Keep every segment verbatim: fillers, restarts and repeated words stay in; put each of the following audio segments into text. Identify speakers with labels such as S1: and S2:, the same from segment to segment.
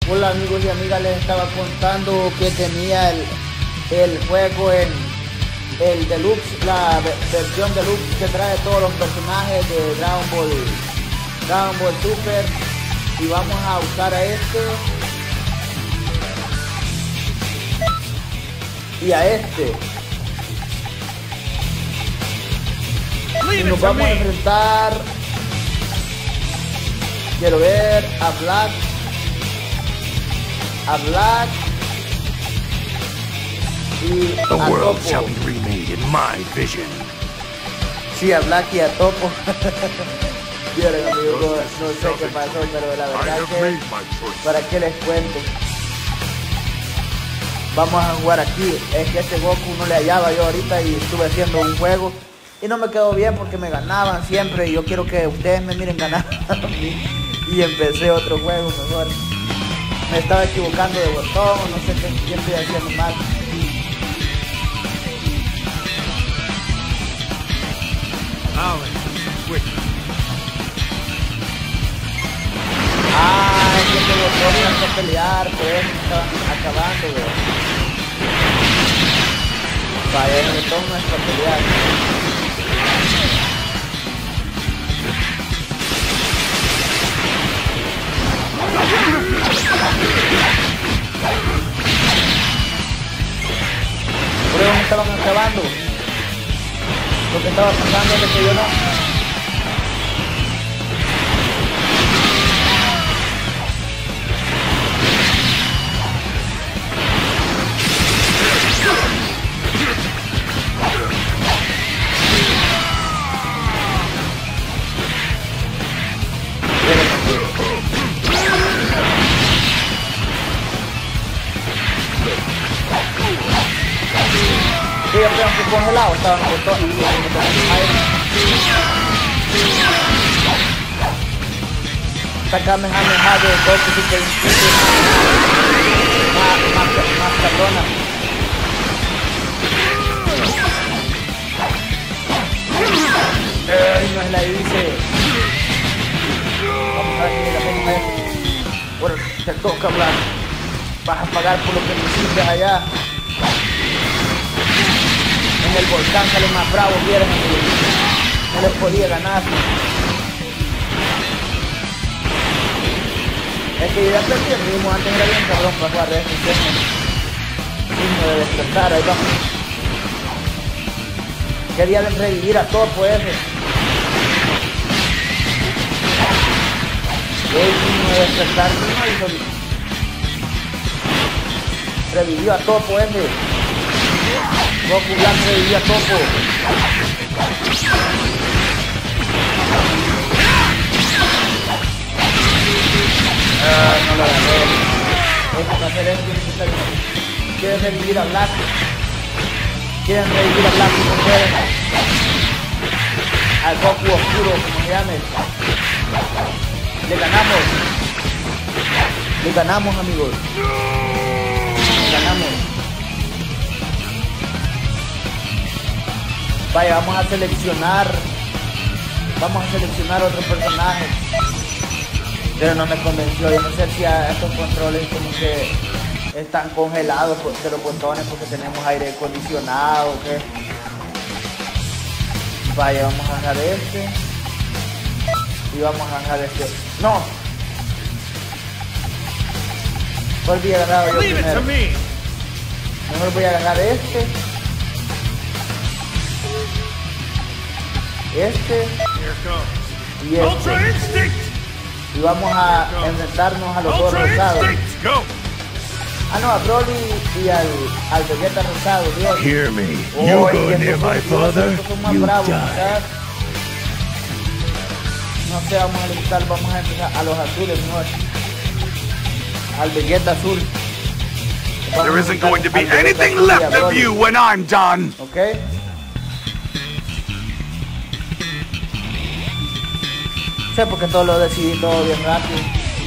S1: Hola amigos y amigas, les estaba contando que tenía el, el juego en el deluxe, la versión deluxe que trae todos los personajes de Dragon Ball, Dragon Ball Super, y vamos a usar a este y a este. Y nos vamos a enfrentar, quiero ver, a Black, a Black y
S2: The
S1: a
S2: world
S1: Topo.
S2: shall be remade in my vision.
S1: Sí, a Black y a Topo. Vieron amigos, no, no sé qué pasó, pero la verdad que, ¿para qué les cuento? Vamos a jugar aquí. Es que este Goku no le hallaba yo ahorita y estuve haciendo un juego y no me quedó bien porque me ganaban siempre y yo quiero que ustedes me miren ganar a mí. Y empecé otro juego mejor. Me estaba equivocando de botón, no sé qué, qué estoy haciendo mal. Ah, es que este botón no hay que pelear, pues me estaban acabando, güey. Vaya, el botón no es para pelear. Por eso me estaban acabando. Lo que estaba pasando es que yo no. Sí, yo creo que congelado estaban los botones. Sacame Kamehameha de Goku Super Instinto. Más, más, más cabrona. Eh, no es la dice. Vamos a ver si la tengo ahí. Bueno, te toca hablar. Vas a pagar por lo que me hiciste allá. En el volcán sale más bravo, vieron, no les podía ganar. Es que ya perdí el ritmo, antes era bien cabrón para jugar de este tema. Signo de despertar, ahí vamos. Quería revivir a Topo ese. El signo de despertar, no hizo. Revivió a Topo ese. Goku Black revivió a Topo. Ah, no lo agarré. Este para hacer esto tiene que estar bien. Quieren revivir a Black. Quieren revivir a Black y no pueden. Al Goku oscuro, como se llame. Le ganamos. Le ganamos, amigos. Le ganamos. Vaya, vamos a seleccionar. Vamos a seleccionar otro personaje. Pero no me convenció. Yo no sé si a estos controles como que están congelados de los botones porque tenemos aire acondicionado o qué. Vaya, vamos a dejar este. Y vamos a dejar este. ¡No! Volví a agarrar yo primero. Mejor voy a agarrar este. Este y este. Y vamos a enfrentarnos a los dos rosados. Ah no, a Broly y al, al Vegeta rosado, Dios.
S2: Hear me.
S1: Oh,
S2: You
S1: es
S2: go
S1: que
S2: near
S1: estos-
S2: my
S1: estos
S2: father,
S1: son más
S2: you
S1: bravos,
S2: die.
S1: ¿verdad? No sé, vamos a empezar, vamos a empezar a los azules mejor. Al Vegeta azul. Vamos
S2: There
S1: a
S2: isn't
S1: enfrentar
S2: going to be
S1: al Vegeta
S2: anything
S1: azul y a
S2: left of
S1: Broly.
S2: you when I'm done.
S1: ¿Ok? Sé porque todo lo decidí todo bien rápido.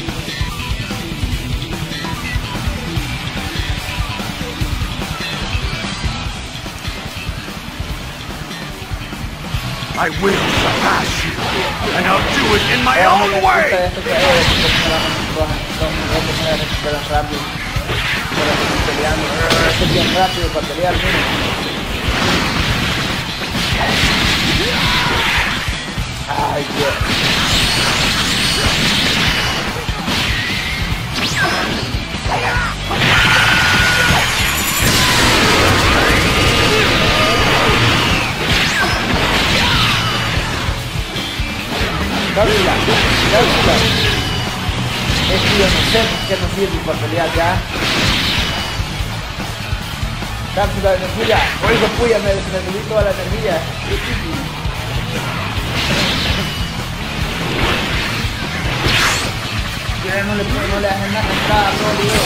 S2: I will surpass you, and I'll do it in my
S1: Vamos a
S2: own
S1: ver
S2: way.
S1: esto que es, cojan, son estos se recuperan rápido. Pero estoy peleando. Este es bien rápido para pelear, miren. Ay, Dios. Cápsula, cápsula. Es que yo no sé por qué no sirve para pelear ya. Cápsula de energía. Oigo, puya, me, me subí toda la energía. Ya no le, no le hacen nada entrada, no, Dios.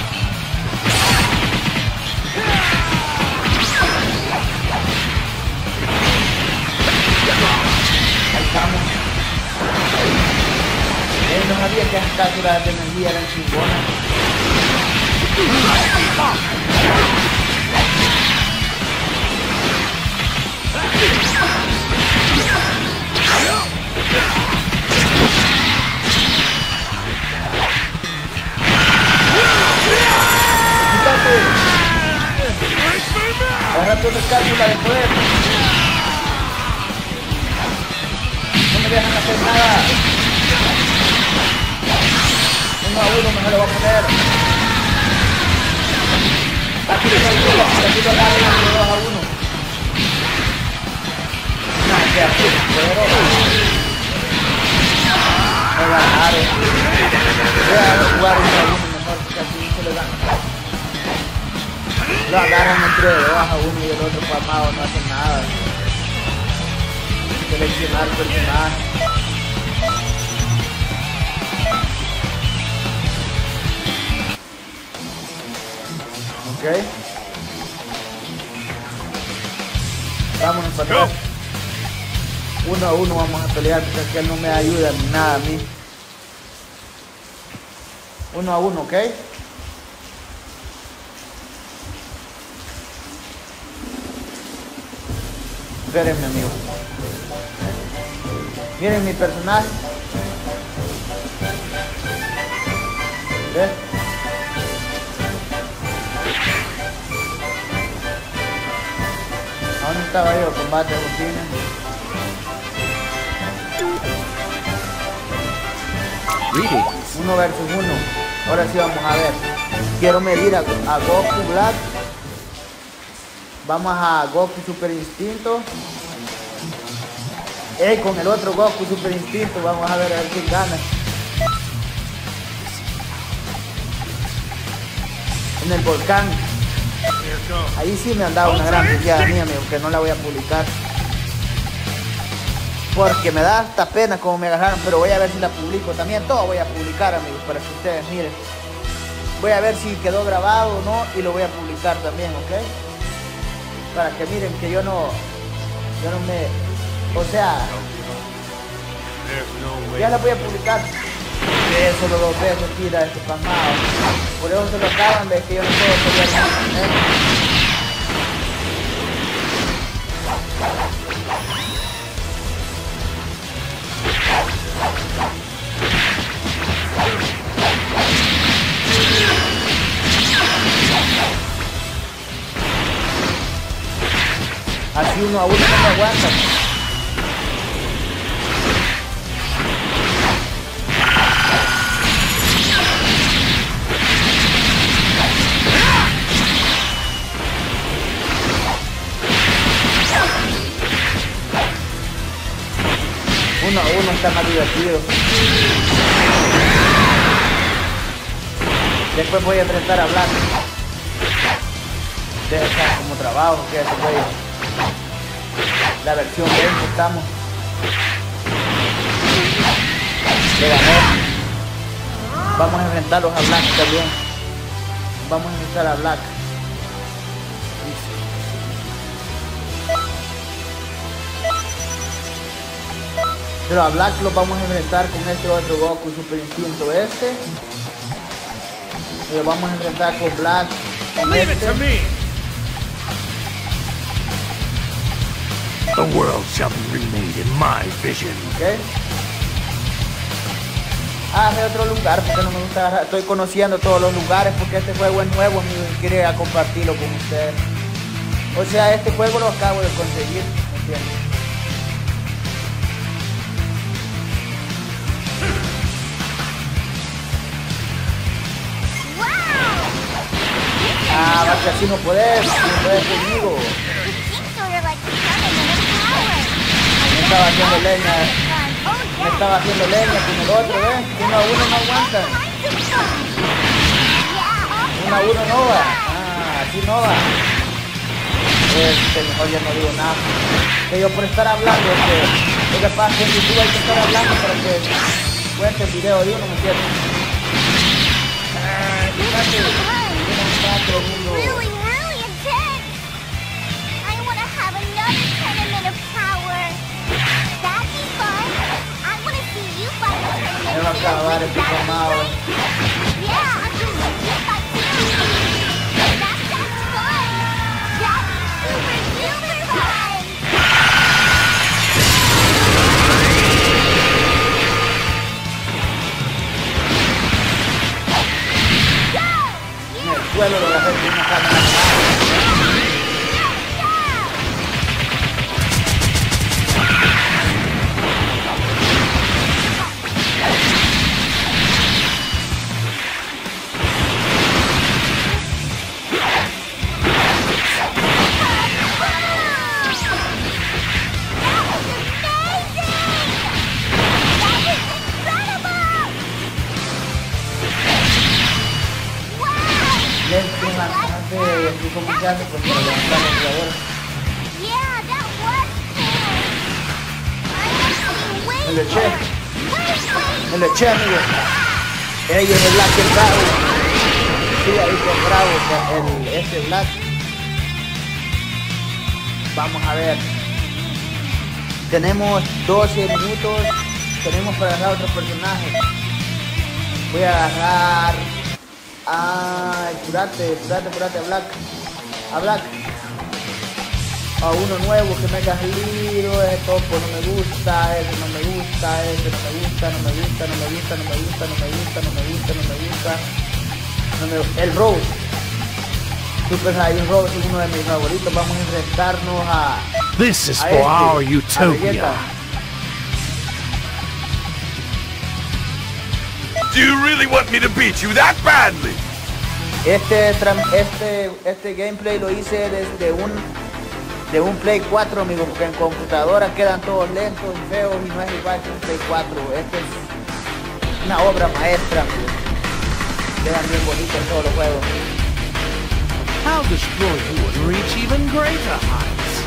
S1: Ahí estamos. Él no sabía que las cápsulas de energía eran chingonas. ¡Quítate! Agárrate otra cápsula de poder. No me dejan hacer nada. Uno a uno me se lo va a poner. Aquí lo calculo, aquí lo agarro de dos a uno. No, que aquí pero me ganaron. Voy a jugar uno a uno mejor, porque así se le gana. Lo agarran entre dos a uno y el otro palmado no hace nada. Seleccionar personaje. Ok. Vámonos para atrás. Uno a uno vamos a pelear porque es que él no me ayuda ni nada a mí. Uno a uno, ok. Espérenme, amigo. Miren mi personaje. ¿Ves? ¿Dónde estaba yo? Combate rutina. Uno versus uno. Ahora sí vamos a ver. Quiero medir a, a Goku Black. Vamos a Goku Super Instinto. Eh, con el otro Goku Super Instinto. Vamos a ver a ver quién gana. En el volcán. Ahí sí me han dado una gran peleada mía, amigo, que no la voy a publicar. Porque me da hasta pena como me agarraron, pero voy a ver si la publico. También todo voy a publicar, amigos, para que ustedes miren. Voy a ver si quedó grabado o no y lo voy a publicar también, ¿ok? Para que miren que yo no, yo no me, o sea, ya la voy a publicar. Que solo dos veces tira este pasmado. Por eso se lo acaban de que yo no puedo pelear más, ¿eh? Así uno a uno no me aguanta. Uno a uno está más divertido. Después voy a enfrentar a Black. Debe estar como trabajo, que es güey. La versión veinte estamos. Le gané. Vamos a enfrentarlos a Black también. Vamos a enfrentar a Black. Pero a Black lo vamos a enfrentar con este otro Goku Super Instinto este. Y lo vamos a enfrentar con Black. Con este.
S2: The world shall be remade in my vision.
S1: Okay. Agarré otro lugar porque no me gusta agarrar. Estoy conociendo todos los lugares porque este juego es nuevo, amigos, y quería compartirlo con ustedes. O sea, este juego lo acabo de conseguir, ¿me entiendes? Ah, va que así no podés, no podés conmigo. Me estaba haciendo leña, me estaba haciendo leña con el otro, ¿ves? Uno a uno no aguantan. Uno a uno no va. Ah, así no va. Este, mejor ya no digo nada. Que yo por estar hablando, este, lo que pasa es que en YouTube hay que estar hablando para que cuente el video de uno, ¿me entiendes? Ah, fíjate, mira un pato, mundo.
S3: Really, really intense. I want to have another tournament of power. That'd be fun. I want to see you fight a tournament.
S1: Me va a acabar este formado.
S3: Yeah, I'm just you fight too. That sounds fun. That's super duper fun.
S1: En el suelo lo agarré con una cámara. Lento bastante, así como se hace pues para levantar el jugador.
S3: Yeah, that was cool.
S1: Me lo eché, me lo eché, amigo. Ey, es el Black el Bravo. Sí, ahí está el Bravo, el, este Black. Vamos a ver. Tenemos doce minutos. Tenemos para agarrar otros personajes. Voy a agarrar... Ay, curate, curate, curate a Black. A Black. A uno nuevo que me haya salido. Ese topo no me gusta, ese no me gusta, ese no me gusta, no me gusta, no me gusta, no me gusta, no me gusta, no me gusta, no me gusta. No me gusta. El Rose. Super Saiyan Rose es uno de mis favoritos. Vamos a enfrentarnos a...
S2: This is
S1: a
S2: for
S1: este,
S2: our
S1: a
S2: utopia.
S1: Vegeta.
S4: Do you really want me to beat you that badly?
S1: Este, tram- este, este gameplay lo hice desde un de un Play cuatro, amigo, porque en computadora quedan todos lentos y feos y no es igual que un Play cuatro. Este es una obra maestra, amigo. Quedan bien bonitos todos los juegos.
S2: I'll destroy you and reach even greater heights.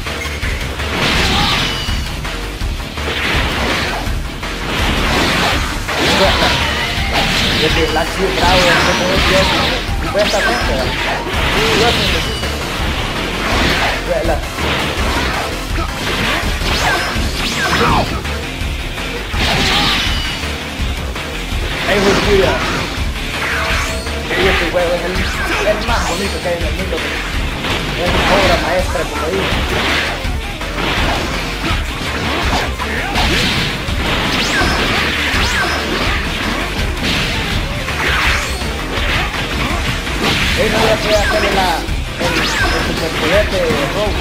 S1: Desde el Axio Bravo, este todo es Dios, supuestamente. Dios necesita. Vela. Ahí justicia. Y este juego es el, el más bonito que hay en el mundo. Es una obra maestra, como digo. Él no voy a poder hacerle la, el, el superpoder de Rogue.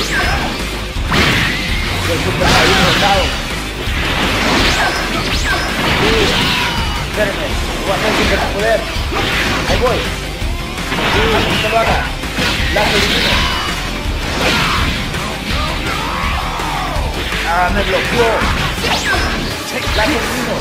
S1: Del Super Saiyan rosado. Sí, espérenme, voy a hacer el superpoder. Ahí voy. Sí, no se lo haga. Lazo divino. Ah, me bloqueó. Lazo divino.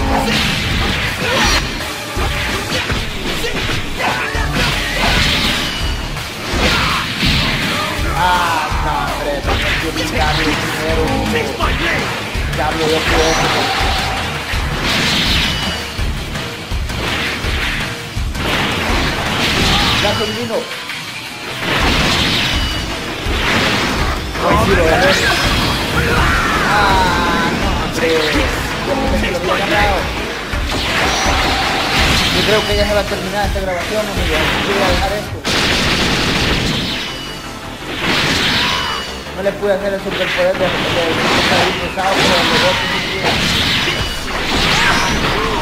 S1: Ah, no, hombre, no tiene un cambio primero. Cambio de juego. Lazo divino. Hoy sí lo gané. Ah, no, hombre. Yo pensé que lo había ganado. Yo creo que ya se va a terminar esta grabación, amigo. Yo voy a dejar esto. No le pude hacer el superpoder de, de, de, de, de pesado, pero el robot sí pude.